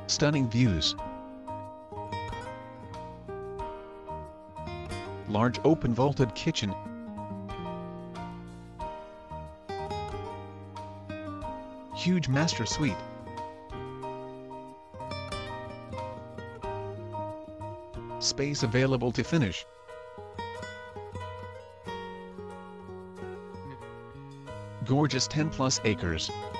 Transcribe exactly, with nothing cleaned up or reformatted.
Stunning views. Large open vaulted kitchen. Huge master suite. Space available to finish. Gorgeous ten plus acres.